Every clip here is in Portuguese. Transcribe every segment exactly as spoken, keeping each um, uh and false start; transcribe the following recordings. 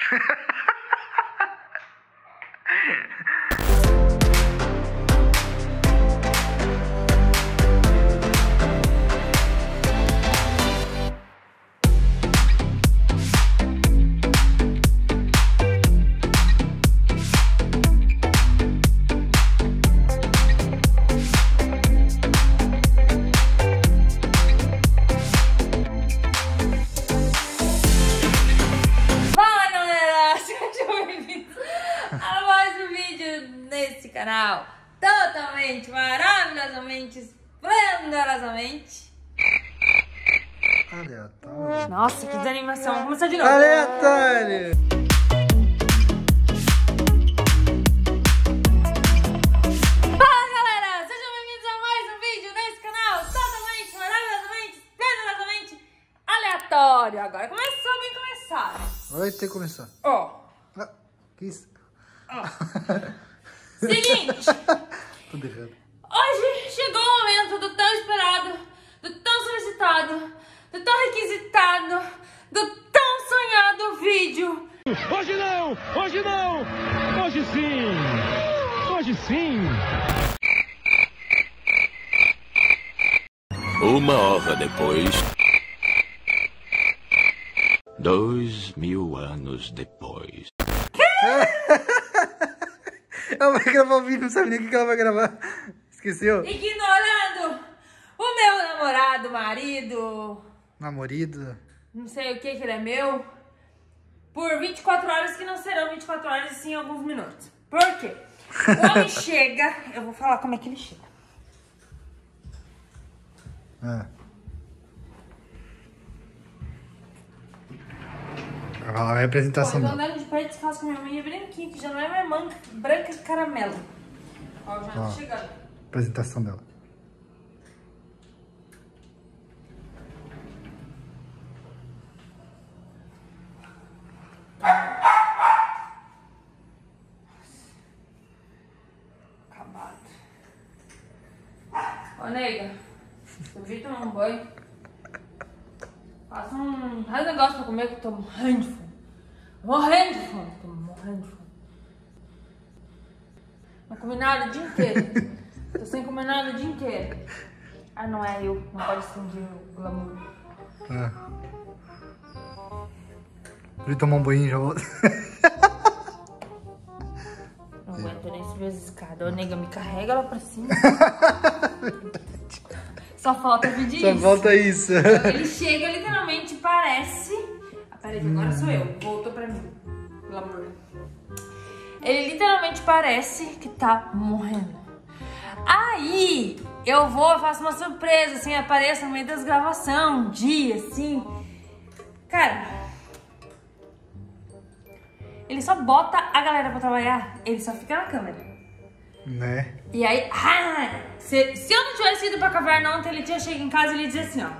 Nesse canal totalmente, maravilhosamente, esplendorosamente aleatório. Nossa, que desanimação. Vamos começar de novo. Aleatório. Fala, galera! Sejam bem-vindos a mais um vídeo nesse canal totalmente, maravilhosamente, esplendorosamente aleatório. Agora começou bem começado. Vai ter que começar. Ó. Oh. Ah, que isso? Oh. Seguinte, tudo errado. Hoje chegou o momento do tão esperado, do tão solicitado, do tão requisitado, do tão sonhado vídeo. Hoje não, hoje não, hoje sim, hoje sim. Uma hora depois. Dois mil anos depois. Ela vai gravar o vídeo, não sabe nem o que ela vai gravar. Esqueceu? Ignorando o meu namorado, marido, Namorido. não sei o que que ele é meu, por vinte e quatro horas que não serão vinte e quatro horas e sim alguns minutos. Por quê? O homem chega, eu vou falar como é que ele chega. Ah. Ela vai a apresentação Ó, eu tô dela. andando de pé descalço com a minha mãe branquinha, que já não é minha irmã, branca de caramelo. Ó, já Ó. tô chegando. Apresentação dela. Acabado. Ô, nega, eu vi tomar um banho. Faça um faz um negócio pra comer que eu tô morrendo de fome. Morrendo de fome, tô morrendo de fome. Não comi nada o dia inteiro. Tô sem comer nada o dia inteiro. Ah, não é eu. Não pode esconder o glamour. Ah. Ele tomar um banho e já volta. Não aguento nem subir as escadas. Ô, nega, me carrega lá pra cima. Só falta pedir Só isso. falta isso. Ele chega, literalmente parece... Ah, peraí, agora sou eu. Voltou pra mim. Pelo amor. Ele literalmente parece que tá morrendo. Aí, eu vou, faço uma surpresa, assim, apareço no meio das gravações, um dia, assim. Cara... Ele só bota a galera pra trabalhar, ele só fica na câmera. Né? E aí, ah, se, se eu não tivesse ido pra caverna ontem, ele tinha chegado em casa e ele ia dizer assim, ó.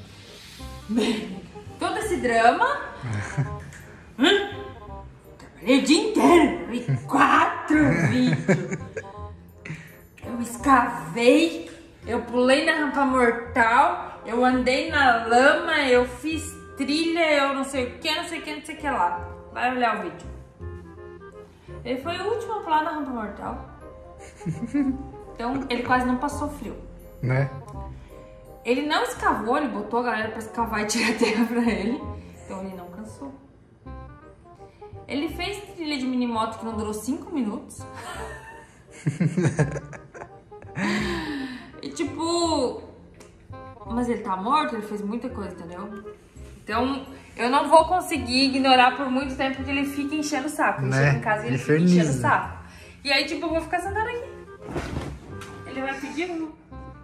Todo esse drama. hum, trabalhei o dia inteiro, vi quatro vídeos. Eu escavei, eu pulei na rampa mortal, eu andei na lama, eu fiz trilha, eu não sei o que, não sei o que, não sei o que lá. Vai olhar o vídeo. Ele foi o último a pular na rampa mortal. Então, ele quase não passou frio. Né? Ele não escavou, ele botou a galera pra escavar e tirar terra pra ele. Então, ele não cansou. Ele fez trilha de minimoto que não durou cinco minutos. E, tipo... Mas ele tá morto, ele fez muita coisa, entendeu? Então, eu não vou conseguir ignorar por muito tempo porque ele fica enchendo o saco. Ele Né? chega em casa e ele, Ele fica enchendo o inferniza. saco. E aí, tipo, eu vou ficar sentada aqui. Ele vai pedir um.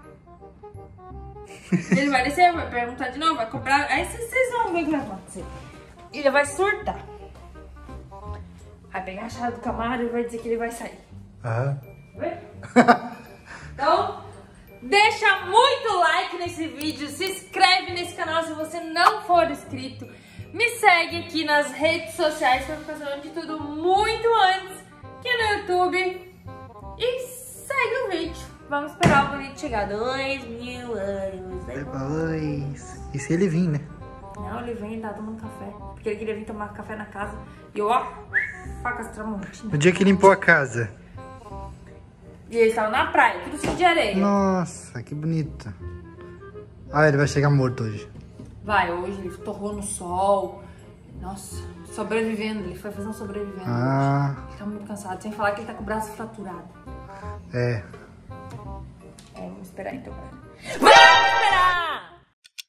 Ele vai descer, vai perguntar de novo, vai cobrar. Aí vocês vão ver o que vai acontecer. Ele vai surtar. Vai pegar a chave do Camaro e vai dizer que ele vai sair. Aham. Vai? Então, deixa muito like nesse vídeo, se inscreve nesse canal se você não for inscrito. Me segue aqui nas redes sociais pra ficar sabendo de tudo muito antes aqui no YouTube. E segue o vídeo. Vamos esperar o bonito chegar. Dois mil anos. Depois. E se ele vir, né? Não, ele vem, ele tava tomando café. Porque ele queria vir tomar café na casa. E eu, ó, facas tramontina. O dia que limpou a casa. E eles estavam na praia, tudo sujo de areia. Nossa, que bonito. Ah, ele vai chegar morto hoje. Vai, hoje ele torrou no sol. Nossa, sobrevivendo. Ele foi fazer um sobrevivendo Ah. hoje. Ele tá muito cansado, sem falar que ele tá com o braço fraturado. É. É, vamos esperar então. Vamos esperar!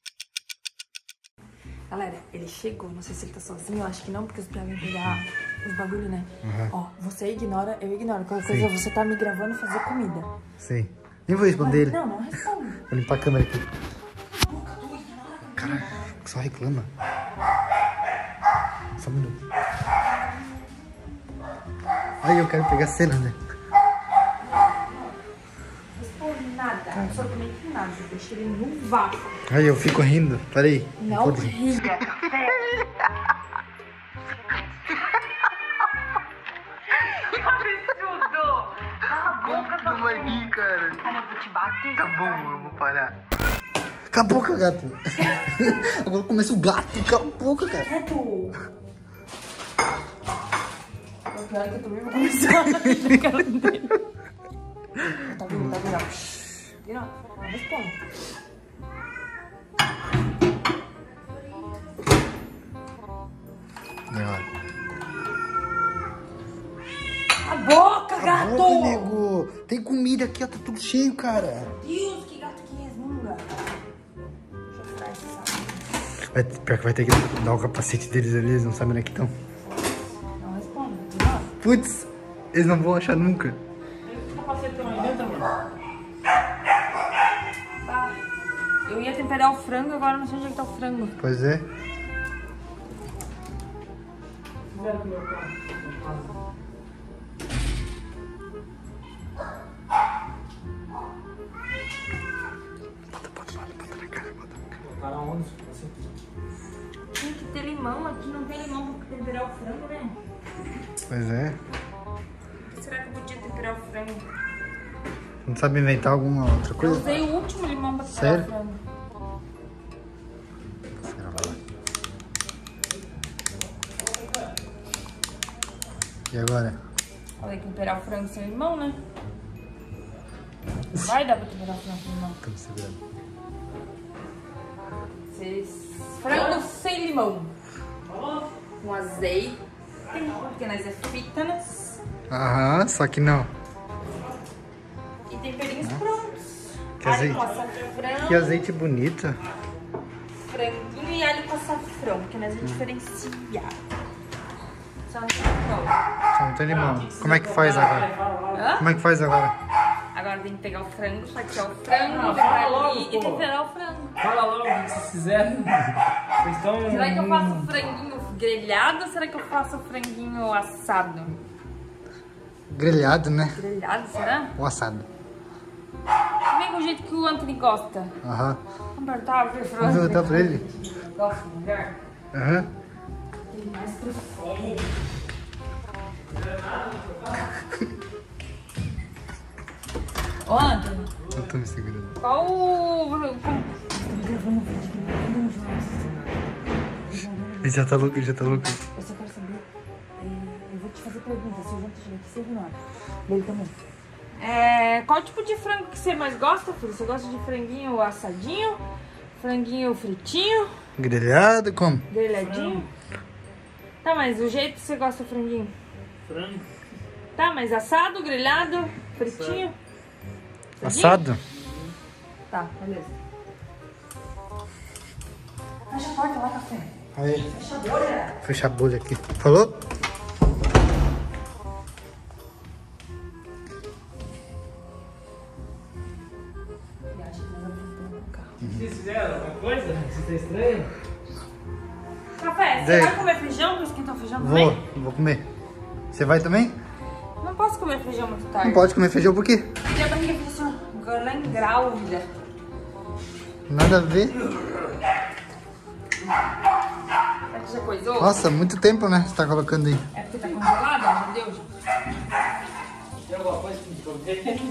Galera, ele chegou. Não sei se ele tá sozinho. Eu acho que não, porque os piá vêm pegar os bagulho, né? Uhum. Ó, você ignora, eu ignoro. Qualquer Sim. coisa, você tá me gravando fazer comida. Sim. Nem vou responder ele. Não, não responde. Vou limpar a câmera aqui. Caraca, só reclama. Só um minuto. Aí eu quero pegar a cena, né? Responde nada, absolutamente nada. Deixa ele no vácuo. Aí eu fico rindo. Peraí. Não Pode- ria. Não vai vir, cara. Cara, eu vou te bater. Tá bom, eu vou parar. Cala a boca, gato. Agora começa o gato. Cala a boca, cara. Quieto. O pior é que eu também vou começar a rir na cara dele. Tá vindo, tá vindo, ó. Vira, não responde. E olha. A boca, Cala a gato! boca, nego. Tem comida aqui, ó. Tá tudo cheio, cara. Deus, que gato que resmunga. Deixa eu tirar esse saco. Vai, pior que vai ter que dar o capacete deles ali. Eles não sabem onde é que estão. Não responde, não. Putz, eles não vão achar nunca. Tá. Eu ia temperar o frango, agora não sei onde é que tá o frango. Pois é. Bota, bota, bota, bota na cara, bota na cara. Tem que ter limão, aqui não tem limão pra temperar o frango, né? Pois é. Será que eu podia temperar o frango? Não sabe inventar alguma outra Eu coisa? usei o último limão pra temperar Sério? o frango. Será, vai lá. E agora? Falei que temperar o frango sem limão, né? Não vai dar pra temperar o frango sem limão. Estamos segurando. Vocês- Frango sem limão. Com azeite. Porque nós é fitness. Aham, só que não. E temperinhos prontos. Que alho azeite? com açafrão. Que azeite bonito. Franguinho e alho com açafrão. Porque nós é diferenciado. Só açafrão. Só não tem limão. Como é que faz agora? Hã? Como é que faz agora? Agora tem que pegar o frango, fatiar o frango, pegar ali e temperar o frango. Fala logo o que vocês fizeram. Vocês estão... Será que eu faço franguinho grelhado ou será que eu faço franguinho assado? Grelhado, né? Grelhado, será? Ou assado. Vem com o jeito que o Anthony gosta. Aham. Vamos perguntar pro Anthony. Vamos perguntar pra ele? Gosta de mulher? Aham. Ele mais prefere. Ô, Anthony, Eu tô me segurando. qual o... Ele já tá louco, ele já tá louco. Eu só quero saber, é, eu vou te fazer perguntas, se o João chegar aqui, você ignora. Ele também. É, qual tipo de frango que você mais gosta, filho? Você gosta de franguinho assadinho? Franguinho fritinho? Grelhado, como? Grelhadinho? Tá, mas o jeito que você gosta do franguinho? Frango. Tá, mas assado, grelhado, fritinho? Assado? Tá, beleza. Fecha a porta lá, café. Aí. Fecha a bolha. Fecha a bolha aqui. Falou? Ele acha que nós vamos entrar no carro. Vocês fizeram alguma coisa? Você tá estranho? Café, você Daí. vai comer feijão pra esquentar o feijão Vou, também? vou comer. Você vai também? Não posso comer feijão muito tarde. Não pode comer feijão por quê? Minha barriga fica assim, ó, ela é grávida. Nada a ver. Será que já coisou? Nossa, muito tempo, né? Você tá colocando aí. É porque tá congelada? Já deu, gente? Tem alguma coisa que te comer?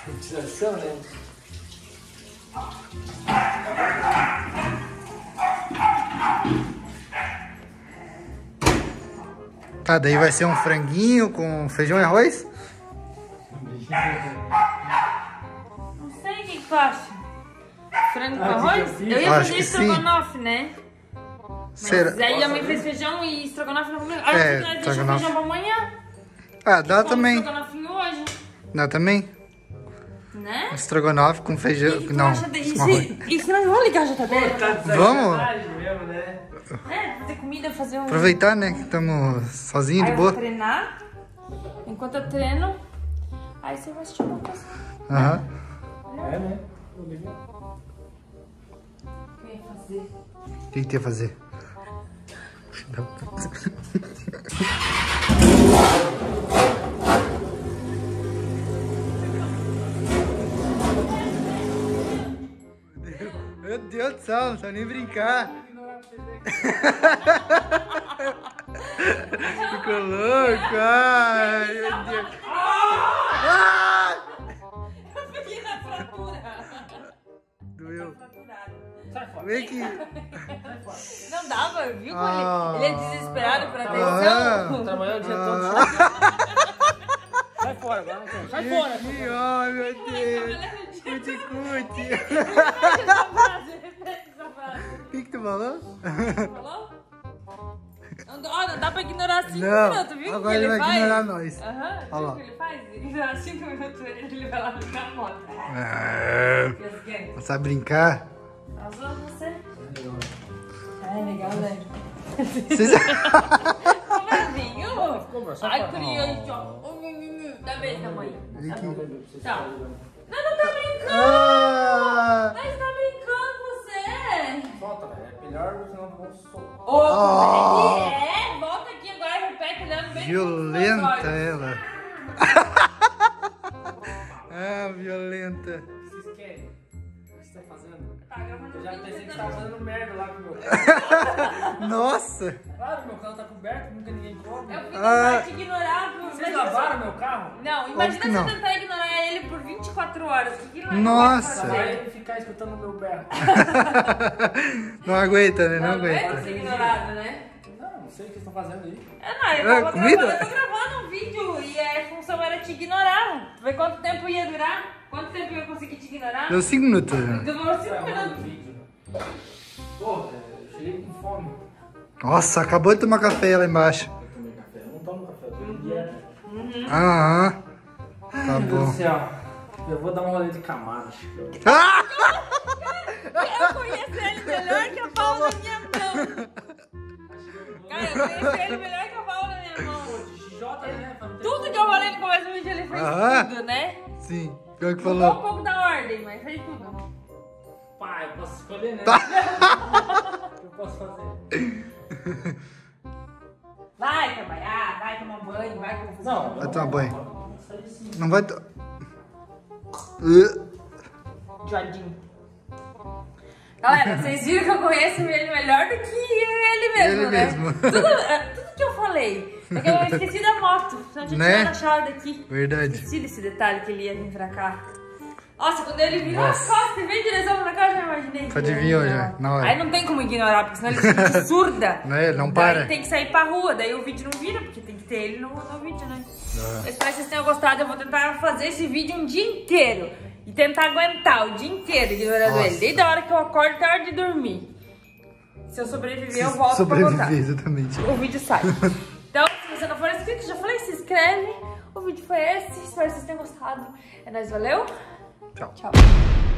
Utilização, né? Tá, daí vai ser um franguinho com feijão e arroz? Não sei o que que tu acha. Frango com Ah, arroz? que que eu Eu fiz? ia Acho fazer que sim. estrogonofe, né? Mas Será? aí a mãe fez feijão e estrogonofe não comigo. Ah, É, você deixa estrogonofe. feijão pra amanhã. Ah, dá Como também. estrogonofinho hoje, Dá também. né? Estrogonofe com O feijão. que que tu Não. acha disso? com arroz. E se nós vamos ligar a jatadeira? Tá de Vamos? sacanagem mesmo, né? É, fazer comida, fazer um... Aproveitar, né? Que estamos sozinhos, Aí de eu vou boa. treinar. Enquanto eu treino, aí você vai assistir uma coisa. Aham. É, né? O que eu ia fazer? O que que tu ia fazer? Meu Deus do céu, não sabe nem brincar. Ficou louco, ai, meu Deus. Ah! Eu peguei na fratura. Doeu. Fraturado. Sai fora. Vem aqui. Não dava, viu? Ah. Ele, ele é desesperado por Ah. atenção. Trabalhou o dia todo. Ah. Sai fora agora, não quero. Sai fora. Aqui, ai, meu Deus. Cuti, cuti. Essa frase, repete essa frase. O que que tu falou? Falou? Não, ó, não dá pra ignorar cinco Não, minutos, viu? agora que ele vai faz? ignorar nós. Aham, Olha lá. viu o que ele faz? Ignorar cinco minutos, ele vai lá ficar a moto. Ah, Fez o quê? não sabe brincar? Azul você? É legal, né? Vocês... Ficou bravinho? Ficou bravo, sai Ai, fora. criança, ó. Dá beijo na mãe. Vem aqui. Tchau. Não, não tá brincando. Ah! Mas tá brincando você. Solta, velho. É melhor do que não vou soltar. Ô, como é que é? Volta aqui agora, repete, olhando bem nos Violenta meus olhos. ela. Ah, violenta. O que vocês querem? O que você tá fazendo? Tá gravando Eu já vídeo, pensei você que você tá tava fazendo merda lá com o meu carro. Nossa! Claro, meu carro tá coberto, nunca ninguém come. Eu fico Ah. ah. te ignorar. por- Vocês imagina lavaram se- meu carro? Não, Óbvio imagina que se não. eu tentar ignorar ele por vinte e quatro horas. O que que ele vai Nossa. fazer? Vai ficar escutando o meu berro. Não aguenta, né? Não Não aguenta aguenta. ser ignorado, né? Não, não sei o que vocês estão fazendo aí. É, não, eu É, tava comida? gravando, eu tô gravando um vídeo e a função era te ignorar. Tu vê quanto tempo ia durar? Quanto tempo eu ia conseguir te ignorar? Deu cinco minutos já. Demorou cinco Gravando o minutos. vídeo. Porra, eu cheguei com fome. Nossa, acabou de tomar café lá embaixo. Eu tomei café. Eu não tomo café, eu tô em dieta. Ah, tá Meu Deus do bom. céu. Eu vou dar um rolê de Camaro, acho que eu... Ah! Eu conheço ele melhor que a palma da minha mão. Cara, eu conheço ele melhor que a palma da minha mão. Pô, de X J, né? Pra não ter Tudo que eu falei no começo do vídeo ele fez Aham. tudo, né? Sim, pior que Mudou um falou. pouco da ordem, mas fez tudo. Pá, eu posso escolher, né? Tá. O que eu posso fazer? Vai trabalhar, vai tomar banho, vai fazer. Não, Vai tomar banho. Vou sair assim. Não vai... to- Uh, Jodinho. Galera, vocês viram que eu conheço ele melhor do que ele mesmo, Ele né? mesmo. Tudo, é, tudo que eu falei. É que eu esqueci da moto. Senão eu tinha Né? tirado a chave daqui. Verdade. Esqueci desse detalhe que ele ia vir pra cá. Nossa, quando ele virou as Nossa. costas e veio em direção pra cá, eu já imaginei. que Adivinhou ele ia já, virar. na hora. Aí não tem como ignorar, porque senão ele se sente surda. Né? Não Daí para. tem que sair pra rua, daí o vídeo não vira, porque tem que ter ele no, no vídeo, né? Eu espero que vocês tenham gostado. Eu vou tentar fazer esse vídeo um dia inteiro. E tentar aguentar o dia inteiro ignorando Nossa. ele. Desde a hora que eu acordo até a hora de dormir. Se eu sobreviver, eu volto pra contar. Sobreviver, exatamente. O vídeo sai. Então, se você não for inscrito, já falei, se inscreve. O vídeo foi esse. Espero que vocês tenham gostado. É nóis, valeu. Tchau. Tchau.